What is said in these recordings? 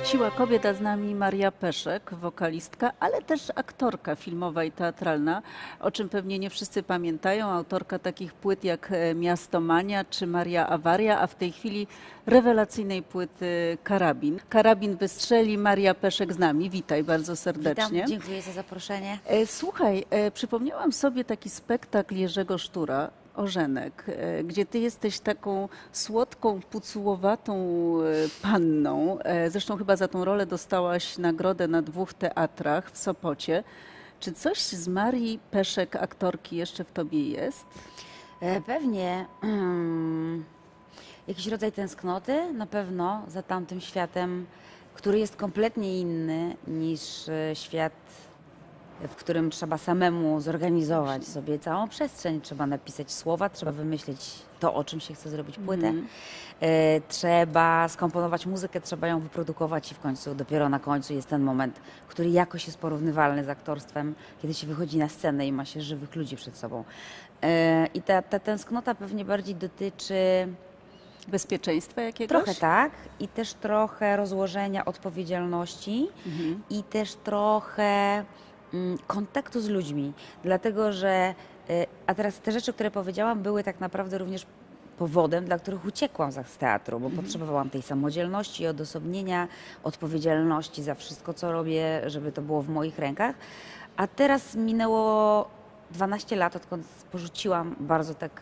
Siła kobiet, a z nami Maria Peszek, wokalistka, ale też aktorka filmowa i teatralna, o czym pewnie nie wszyscy pamiętają. Autorka takich płyt jak Miastomania czy Maria Awaria, a w tej chwili rewelacyjnej płyty Karabin. Karabin wystrzeli, Maria Peszek z nami. Witaj bardzo serdecznie. Witam, dziękuję za zaproszenie. Słuchaj, przypomniałam sobie taki spektakl Jerzego Sztura, Ożenek, gdzie ty jesteś taką słodką, pucułowatą panną. Zresztą chyba za tą rolę dostałaś nagrodę na 2 teatrach w Sopocie. Czy coś z Marii Peszek, aktorki, jeszcze w tobie jest? Pewnie jakiś rodzaj tęsknoty na pewno za tamtym światem, który jest kompletnie inny niż świat, w którym trzeba samemu zorganizować sobie całą przestrzeń. Trzeba napisać słowa, trzeba wymyślić to, o czym się chce zrobić płytę. Trzeba skomponować muzykę, trzeba ją wyprodukować i w końcu, dopiero na końcu jest ten moment, który jakoś jest porównywalny z aktorstwem, kiedy się wychodzi na scenę i ma się żywych ludzi przed sobą. I ta tęsknota pewnie bardziej dotyczy Bezpieczeństwa jakiegoś? trochę tak i też trochę rozłożenia odpowiedzialności i też trochę kontaktu z ludźmi, dlatego że, a teraz te rzeczy, które powiedziałam, były tak naprawdę również powodem, dla których uciekłam z teatru, bo potrzebowałam tej samodzielności, odosobnienia, odpowiedzialności za wszystko, co robię, żeby to było w moich rękach. A teraz minęło 12 lat, odkąd porzuciłam bardzo tak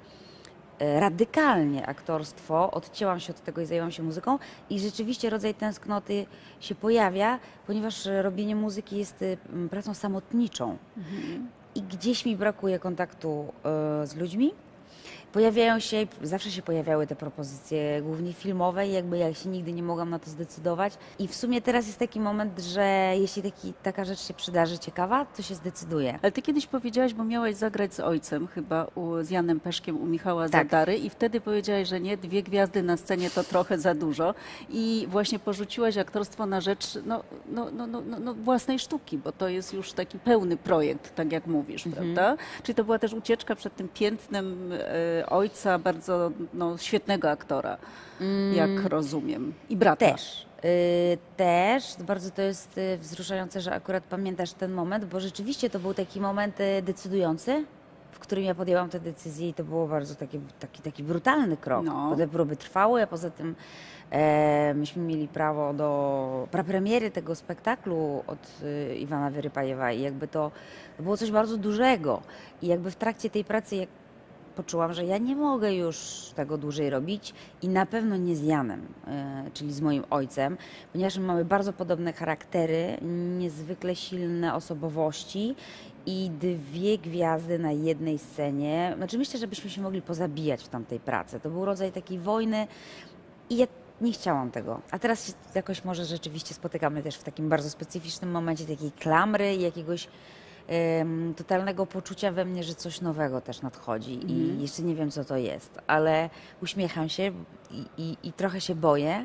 radykalnie aktorstwo, odcięłam się od tego i zajęłam się muzyką i rzeczywiście rodzaj tęsknoty się pojawia, ponieważ robienie muzyki jest pracą samotniczą i gdzieś mi brakuje kontaktu z ludźmi. Pojawiają się, zawsze się pojawiały te propozycje, głównie filmowe i jakby ja się nigdy nie mogłam na to zdecydować. I w sumie teraz jest taki moment, że jeśli taka rzecz się przydarzy ciekawa, to się zdecyduję. Ale ty kiedyś powiedziałaś, bo miałaś zagrać z ojcem, chyba z Janem Peszkiem u Michała Tak. Zadary i wtedy powiedziałaś, że nie, 2 gwiazdy na scenie to trochę za dużo i właśnie porzuciłaś aktorstwo na rzecz własnej sztuki, bo to jest już taki pełny projekt, tak jak mówisz, prawda? Czyli to była też ucieczka przed tym piętnem ojca, bardzo świetnego aktora, jak rozumiem, i brata. Też. Też bardzo to jest wzruszające, że akurat pamiętasz ten moment, bo rzeczywiście to był taki moment decydujący, w którym ja podjęłam tę decyzję i to było bardzo taki brutalny krok. No. Bo te próby trwały, a poza tym myśmy mieli prawo do prapremiery tego spektaklu od Iwana Wyrypajewa i jakby to było coś bardzo dużego. I jakby w trakcie tej pracy jak poczułam, że ja nie mogę już tego dłużej robić i na pewno nie z Janem, czyli z moim ojcem, ponieważ my mamy bardzo podobne charaktery, niezwykle silne osobowości i 2 gwiazdy na jednej scenie. Znaczy myślę, że byśmy się mogli pozabijać w tamtej pracy. To był rodzaj takiej wojny i ja nie chciałam tego. A teraz się jakoś może rzeczywiście spotykamy też w takim bardzo specyficznym momencie takiej klamry i jakiegoś totalnego poczucia we mnie, że coś nowego też nadchodzi i jeszcze nie wiem, co to jest, ale uśmiecham się i trochę się boję.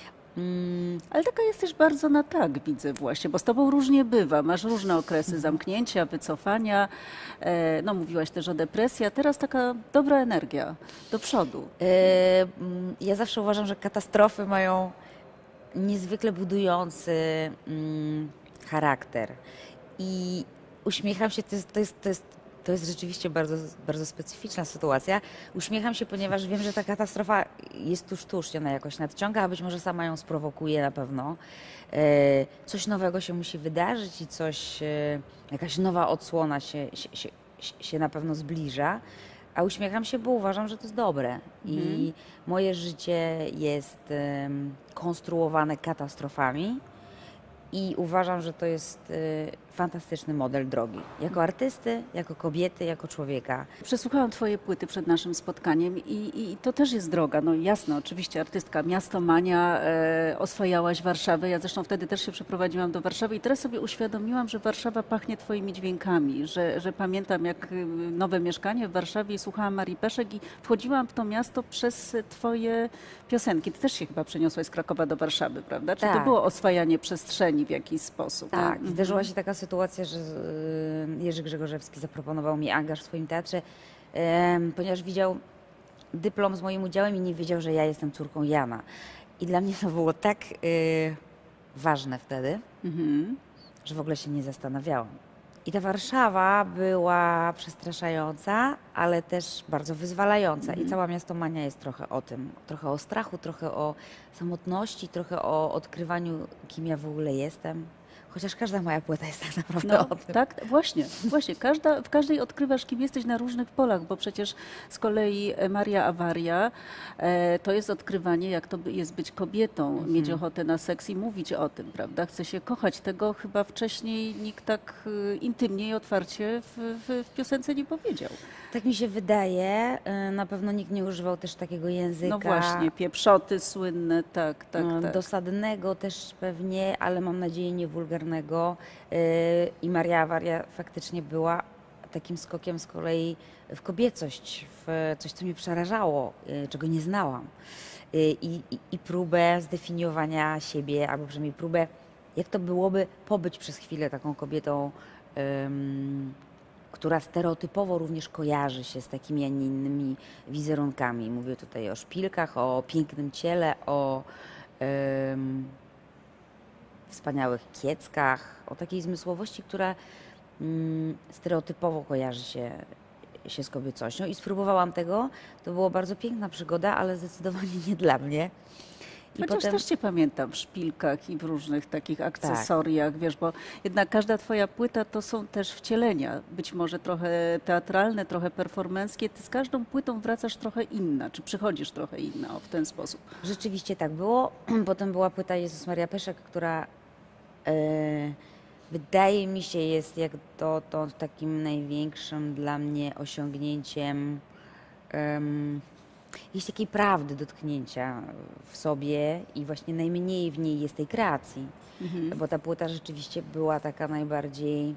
Ale taka jesteś bardzo na tak, widzę właśnie, bo z tobą różnie bywa. Masz różne okresy zamknięcia, wycofania. No mówiłaś też o depresji, a teraz taka dobra energia do przodu. Ja zawsze uważam, że katastrofy mają niezwykle budujący charakter i uśmiecham się, to jest rzeczywiście bardzo, bardzo specyficzna sytuacja. Uśmiecham się, ponieważ wiem, że ta katastrofa jest tuż i ona jakoś nadciąga, a być może sama ją sprowokuje na pewno. Coś nowego się musi wydarzyć i jakaś nowa odsłona się na pewno zbliża. A uśmiecham się, bo uważam, że to jest dobre. I moje życie jest konstruowane katastrofami. I uważam, że to jest fantastyczny model drogi. Jako artysty, jako kobiety, jako człowieka. Przesłuchałam twoje płyty przed naszym spotkaniem i to też jest droga. No jasno, oczywiście artystka Miastomania, oswajałaś Warszawę. Ja zresztą wtedy też się przeprowadziłam do Warszawy i teraz sobie uświadomiłam, że Warszawa pachnie twoimi dźwiękami, że pamiętam jak nowe mieszkanie w Warszawie i słuchałam Marii Peszek i wchodziłam w to miasto przez twoje piosenki. Ty też się chyba przeniosłaś z Krakowa do Warszawy, prawda? Czy to Tak. było oswajanie przestrzeni w jakiś sposób? Tak, zdarzyła się taka sytuacja, że Jerzy Grzegorzewski zaproponował mi angaż w swoim teatrze, ponieważ widział dyplom z moim udziałem i nie wiedział, że ja jestem córką Jana. I dla mnie to było tak ważne wtedy, Mhm. że w ogóle się nie zastanawiałam. I ta Warszawa była przestraszająca, ale też bardzo wyzwalająca. I cała Miastomania jest trochę o tym. Trochę o strachu, trochę o samotności, trochę o odkrywaniu, kim ja w ogóle jestem. Chociaż każda moja płyta jest tak naprawdę No, o tym. tak, właśnie. W każdej odkrywasz, kim jesteś na różnych polach, bo przecież z kolei Maria Awaria to jest odkrywanie, jak to jest być kobietą, mieć ochotę na seks i mówić o tym, prawda? Chce się kochać. Tego chyba wcześniej nikt tak intymnie i otwarcie w piosence nie powiedział. Tak mi się wydaje. Na pewno nikt nie używał też takiego języka. No właśnie, pieprzoty słynne, tak. Dosadnego też pewnie, ale mam nadzieję nie wulgarnego. I Maria Awaria faktycznie była takim skokiem z kolei w kobiecość, w coś, co mnie przerażało, czego nie znałam. I próbę zdefiniowania siebie, albo przynajmniej próbę, jak to byłoby pobyć przez chwilę taką kobietą, która stereotypowo również kojarzy się z takimi, a nie innymi wizerunkami. Mówię tutaj o szpilkach, o pięknym ciele, o wspaniałych kieckach, o takiej zmysłowości, która stereotypowo kojarzy się z kobiecością. I spróbowałam tego. To była bardzo piękna przygoda, ale zdecydowanie nie dla mnie. I Chociaż potem też cię pamiętam w szpilkach i w różnych takich akcesoriach, wiesz, bo jednak każda twoja płyta to są też wcielenia, być może trochę teatralne, trochę performenckie. Ty z każdą płytą wracasz trochę inna, czy przychodzisz trochę inna, w ten sposób. rzeczywiście tak było. Potem była płyta Jezus Maria Peszek, która wydaje mi się jest jak dotąd takim największym dla mnie osiągnięciem jest takiej prawdy dotknięcia w sobie i właśnie najmniej w niej jest tej kreacji. Bo ta płyta rzeczywiście była taka najbardziej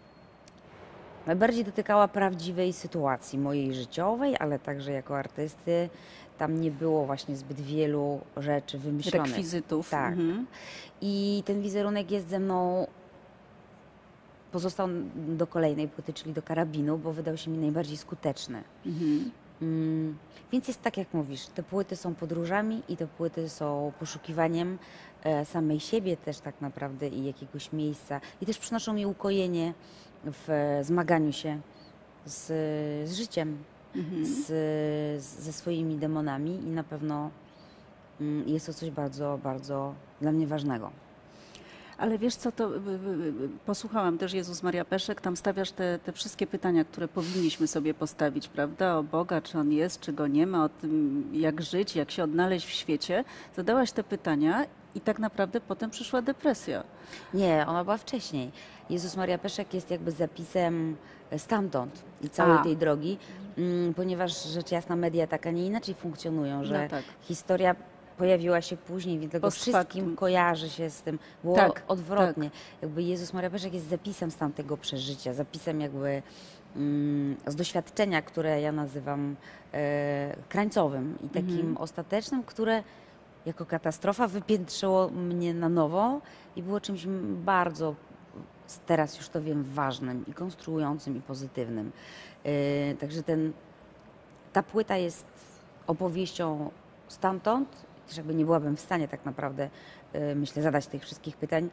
dotykała prawdziwej sytuacji mojej życiowej, ale także jako artysty. Tam nie było właśnie zbyt wielu rzeczy wymyślonych. Rekwizytów. Tak. I ten wizerunek jest ze mną, pozostał do kolejnej płyty, czyli do Karabinu, bo wydał się mi najbardziej skuteczny. Więc jest tak, jak mówisz, te płyty są podróżami i te płyty są poszukiwaniem samej siebie też tak naprawdę i jakiegoś miejsca. I też przynoszą mi ukojenie w zmaganiu się z życiem, ze swoimi demonami i na pewno jest to coś bardzo, bardzo dla mnie ważnego. Ale wiesz co, to posłuchałam też Jezus Maria Peszek, tam stawiasz te wszystkie pytania, które powinniśmy sobie postawić, prawda? O Boga, czy On jest, czy Go nie ma, o tym jak żyć, jak się odnaleźć w świecie. Zadałaś te pytania i tak naprawdę potem przyszła depresja. Nie, ona była wcześniej. Jezus Maria Peszek jest jakby zapisem stamtąd i całej tej drogi, ponieważ rzecz jasna media tak, a nie inaczej funkcjonują, że No tak. historia pojawiła się później, więc tego Post factum. wszystkim kojarzy się z tym. Było Tak, odwrotnie. Jakby Jezus Maria Peszek jest zapisem z tamtego przeżycia, zapisem jakby z doświadczenia, które ja nazywam krańcowym i takim ostatecznym, które jako katastrofa wypiętrzyło mnie na nowo i było czymś bardzo, teraz już to wiem, ważnym i konstruującym i pozytywnym. Także ta płyta jest opowieścią stamtąd, też jakby nie byłabym w stanie tak naprawdę, myślę, zadać tych wszystkich pytań.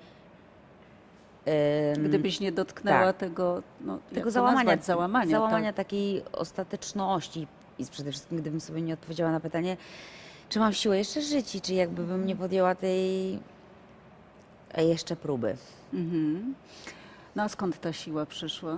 Gdybyś nie dotknęła tak. tego, no, jak Tego to załamania, nazwać? Załamania, tak. takiej ostateczności i przede wszystkim gdybym sobie nie odpowiedziała na pytanie, czy mam siłę jeszcze żyć i czy jakby bym nie podjęła tej jeszcze próby. No a skąd ta siła przyszła?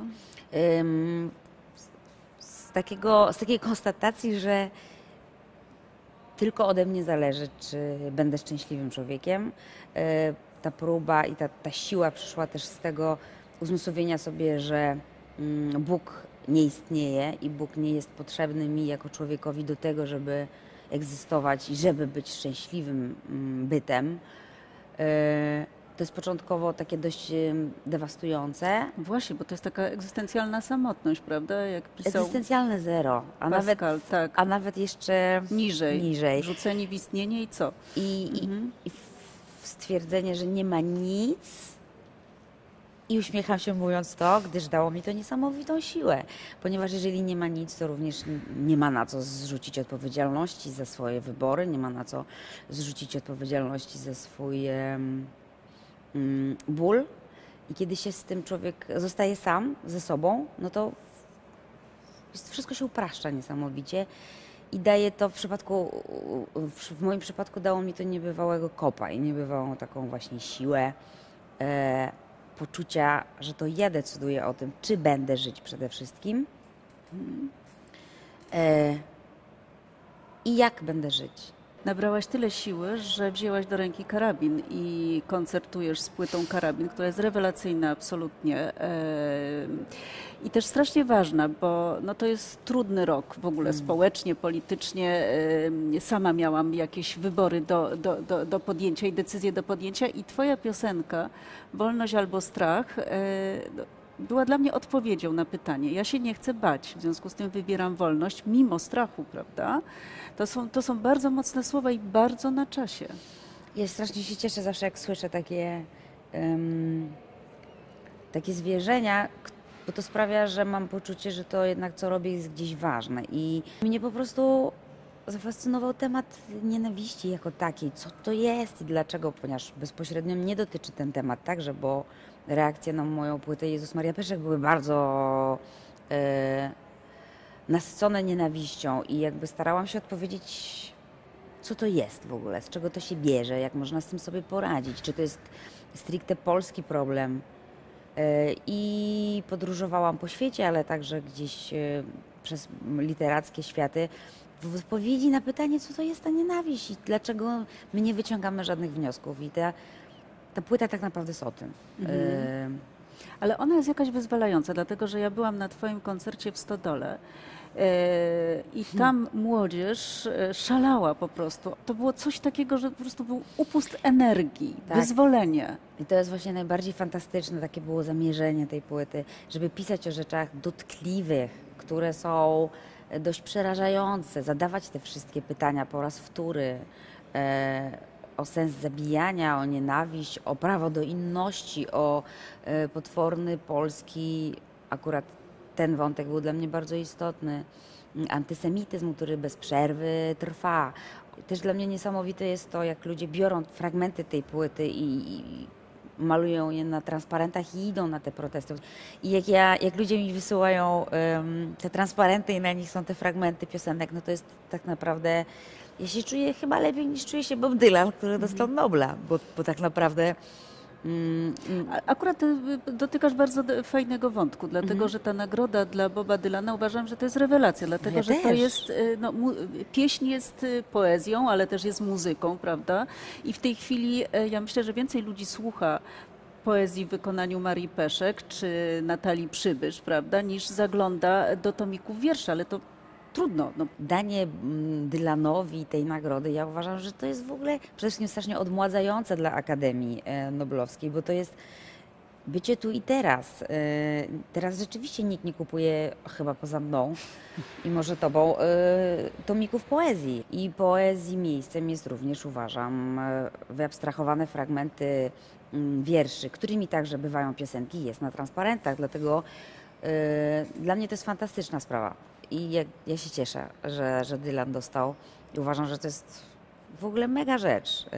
Z takiej konstatacji, że tylko ode mnie zależy, czy będę szczęśliwym człowiekiem. Ta próba i ta siła przyszła też z tego uzmysłowienia sobie, że Bóg nie istnieje i Bóg nie jest potrzebny mi jako człowiekowi do tego, żeby egzystować i żeby być szczęśliwym bytem. To jest początkowo takie dość dewastujące. Właśnie, bo to jest taka egzystencjalna samotność, prawda? Jak pisał Egzystencjalne zero, Pascal, tak. a nawet jeszcze Niżej. Rzuceni w istnienie i co? I stwierdzenie, że nie ma nic i uśmiecham się mówiąc to, gdyż dało mi to niesamowitą siłę, ponieważ jeżeli nie ma nic, to również nie ma na co zrzucić odpowiedzialności za swoje wybory, nie ma na co zrzucić odpowiedzialności za swój ból i kiedy się z tym człowiek zostaje sam ze sobą, no to wszystko się upraszcza niesamowicie i daje to w moim przypadku dało mi to niebywałego kopa i niebywałą taką właśnie siłę, poczucia, że to ja decyduję o tym, czy będę żyć przede wszystkim i jak będę żyć. Nabrałaś tyle siły, że wzięłaś do ręki karabin i koncertujesz z płytą Karabin, która jest rewelacyjna absolutnie. I też strasznie ważna, bo no to jest trudny rok w ogóle społecznie, politycznie. Sama miałam jakieś wybory do podjęcia i decyzje do podjęcia i twoja piosenka Wolność albo strach była dla mnie odpowiedzią na pytanie. Ja się nie chcę bać, w związku z tym wybieram wolność mimo strachu, prawda? To są bardzo mocne słowa i bardzo na czasie. Ja strasznie się cieszę zawsze, jak słyszę takie zwierzenia, bo to sprawia, że mam poczucie, że to jednak co robię jest gdzieś ważne. I mnie po prostu zafascynował temat nienawiści jako takiej, co to jest i dlaczego, ponieważ bezpośrednio mnie dotyczy ten temat także, bo reakcje na moją płytę Jezus Maria Peszek były bardzo nasycone nienawiścią i jakby starałam się odpowiedzieć, co to jest w ogóle, z czego to się bierze, jak można z tym sobie poradzić, czy to jest stricte polski problem. I podróżowałam po świecie, ale także gdzieś przez literackie światy w odpowiedzi na pytanie, co to jest ta nienawiść i dlaczego my nie wyciągamy żadnych wniosków. I ta płyta tak naprawdę jest o tym. Ale ona jest jakaś wyzwalająca, dlatego że ja byłam na twoim koncercie w Stodole i tam młodzież szalała po prostu. To było coś takiego, że po prostu był upust energii, Tak. wyzwolenie. I to jest właśnie najbardziej fantastyczne, takie było zamierzenie tej płyty, żeby pisać o rzeczach dotkliwych, które są dość przerażające, zadawać te wszystkie pytania po raz wtóry, o sens zabijania, o nienawiść, o prawo do inności, o potworny polski, akurat ten wątek był dla mnie bardzo istotny, antysemityzm, który bez przerwy trwa. Też dla mnie niesamowite jest to, jak ludzie biorą fragmenty tej płyty i malują je na transparentach i idą na te protesty. I jak ludzie mi wysyłają te transparenty i na nich są te fragmenty piosenek, no to jest tak naprawdę, ja się czuję chyba lepiej niż czuje się Bob Dylan, który dostał Nobla, bo tak naprawdę Akurat dotykasz bardzo fajnego wątku, dlatego że ta nagroda dla Boba Dylana uważam, że to jest rewelacja, dlatego Ja że to też. jest, no, pieśń jest poezją, ale też jest muzyką, prawda? I w tej chwili ja myślę, że więcej ludzi słucha poezji w wykonaniu Marii Peszek czy Natalii Przybysz, prawda, niż zagląda do tomików wierszy, ale to trudno. No, danie Dylanowi tej nagrody, ja uważam, że to jest w ogóle przede wszystkim strasznie odmładzające dla Akademii Noblowskiej, bo to jest bycie tu i teraz. Teraz rzeczywiście nikt nie kupuje, chyba poza mną i może tobą, tomików poezji. I poezji miejscem jest również, uważam, wyabstrahowane fragmenty wierszy, którymi także bywają piosenki, jest na transparentach, dlatego dla mnie to jest fantastyczna sprawa. I ja się cieszę, że Dylan dostał i uważam, że to jest w ogóle mega rzecz.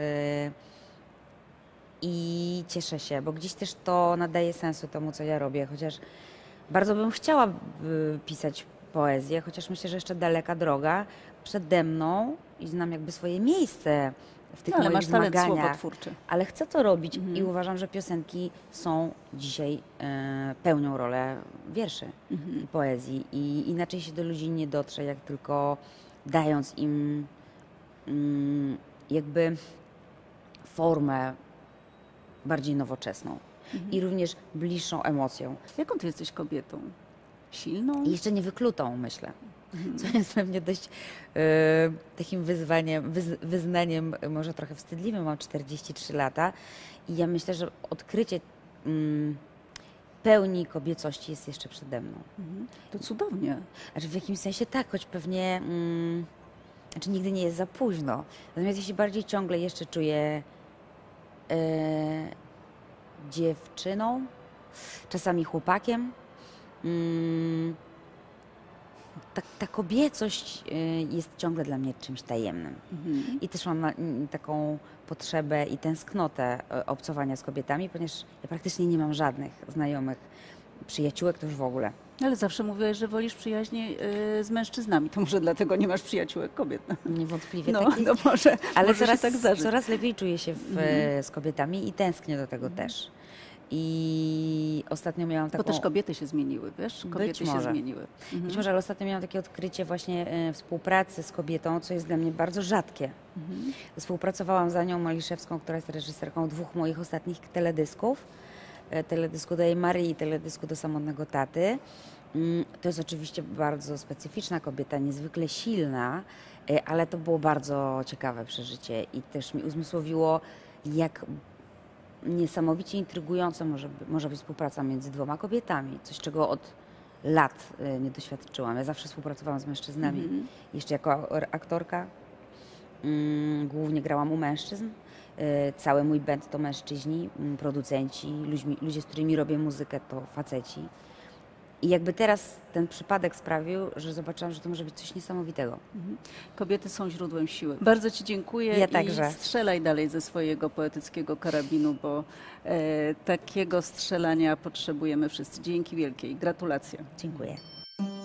I cieszę się, bo gdzieś też to nadaje sensu temu, co ja robię, chociaż bardzo bym chciała pisać poezję, chociaż myślę, że jeszcze daleka droga przede mną i znam jakby swoje miejsce w tych no, ale moich masz talent zmaganiach. słowotwórczy. Ale chcę to robić i uważam, że piosenki są dzisiaj, pełnią rolę wierszy i poezji i inaczej się do ludzi nie dotrze, jak tylko dając im jakby formę bardziej nowoczesną i również bliższą emocją. Jaką ty jesteś kobietą? Silną? I jeszcze niewyklutą, myślę. Co jest pewnie dość takim wyzwaniem, wyznaniem może trochę wstydliwym. Mam 43 lata i ja myślę, że odkrycie pełni kobiecości jest jeszcze przede mną. To cudownie. Znaczy w jakimś sensie tak, choć pewnie znaczy nigdy nie jest za późno. Natomiast ja się bardziej ciągle jeszcze czuję dziewczyną, czasami chłopakiem. ta kobiecość jest ciągle dla mnie czymś tajemnym. I też mam taką potrzebę i tęsknotę obcowania z kobietami, ponieważ ja praktycznie nie mam żadnych znajomych, przyjaciółek to już w ogóle. Ale zawsze mówiłaś, że wolisz przyjaźnie z mężczyznami. To może dlatego nie masz przyjaciółek kobiet. Niewątpliwie No, tak jest. no może, Ale może się tak zdarzyć. coraz lepiej czuję się z kobietami i tęsknię do tego też. I ostatnio miałam taką... Bo też kobiety się zmieniły, wiesz? Kobiety się może. zmieniły. Być może, ale ostatnio miałam takie odkrycie właśnie współpracy z kobietą, co jest dla mnie bardzo rzadkie. Współpracowałam z Anią Maliszewską, która jest reżyserką 2 moich ostatnich teledysków. Teledysku do jej Marii i teledysku do Samotnego Taty. To jest oczywiście bardzo specyficzna kobieta, niezwykle silna, ale to było bardzo ciekawe przeżycie i też mi uzmysłowiło, jak niesamowicie intrygująca może być współpraca między 2 kobietami. Coś, czego od lat nie doświadczyłam. Ja zawsze współpracowałam z mężczyznami. Jeszcze jako aktorka głównie grałam u mężczyzn. Cały mój band to mężczyźni, producenci, ludzie, z którymi robię muzykę, to faceci. I jakby teraz ten przypadek sprawił, że zobaczyłam, że to może być coś niesamowitego. Kobiety są źródłem siły. Bardzo Ci dziękuję Ja także. i strzelaj dalej ze swojego poetyckiego karabinu, bo takiego strzelania potrzebujemy wszyscy. Dzięki wielkie i gratulacje. Dziękuję.